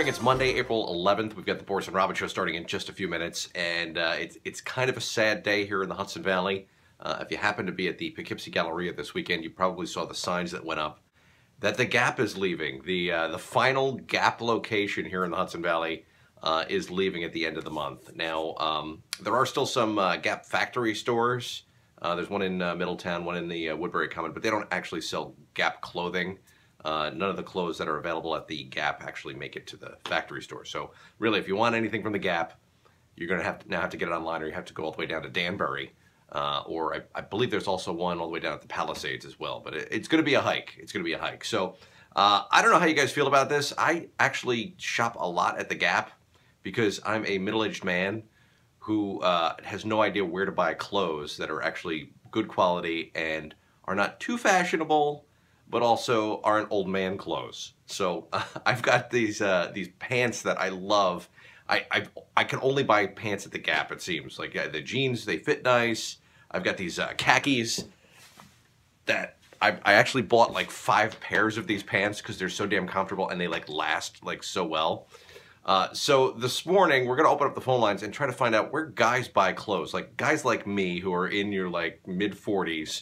It's Monday, April 11th. We've got the Boris and Robin show starting in just a few minutes, and it's kind of a sad day here in the Hudson Valley. If you happen to be at the Poughkeepsie Galleria this weekend, you probably saw the signs that went up that the Gap is leaving. The final Gap location here in the Hudson Valley is leaving at the end of the month. Now, there are still some Gap factory stores. There's one in Middletown, one in the Woodbury Common, but they don't actually sell Gap clothing. None of the clothes that are available at the Gap actually make it to the factory store. So really, if you want anything from the Gap, you're going to now have to get it online, or you have to go all the way down to Danbury. Or I believe there's also one all the way down at the Palisades as well. But it's going to be a hike. It's going to be a hike. So I don't know how you guys feel about this. I actually shop a lot at the Gap because I'm a middle-aged man who has no idea where to buy clothes that are actually good quality and are not too fashionable, but also aren't old man clothes. So I've got these pants that I love. I can only buy pants at the Gap, it seems. Like the jeans, they fit nice. I've got these khakis that I actually bought like 5 pairs of these pants because they're so damn comfortable and they like last like so well. So this morning we're gonna open up the phone lines and try to find out where guys buy clothes. Like guys like me who are in your like mid-40s.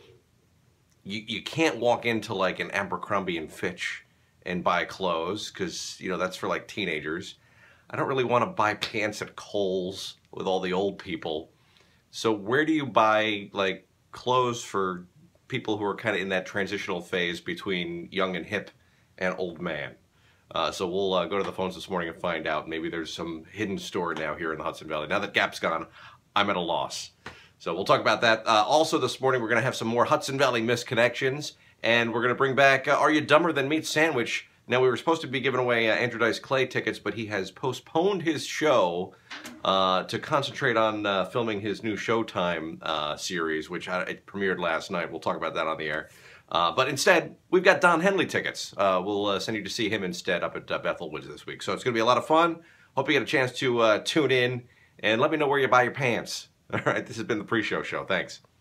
You can't walk into like an Abercrombie and Fitch and buy clothes because, you know, that's for like teenagers. I don't really want to buy pants at Kohl's with all the old people. So where do you buy like clothes for people who are kind of in that transitional phase between young and hip and old man? So we'll go to the phones this morning and find out. Maybe there's some hidden store now here in the Hudson Valley. Now that Gap's gone, I'm at a loss. So we'll talk about that. Also this morning, we're going to have some more Hudson Valley misconnections, and we're going to bring back Are You Dumber Than Meat Sandwich. Now, we were supposed to be giving away Andrew Dice Clay tickets, but he has postponed his show to concentrate on filming his new Showtime series, which it premiered last night. We'll talk about that on the air. But instead, we've got Don Henley tickets. We'll send you to see him instead up at Bethel Woods this week. So it's going to be a lot of fun. Hope you get a chance to tune in, and let me know where you buy your pants. All right, this has been the pre-show show. Thanks.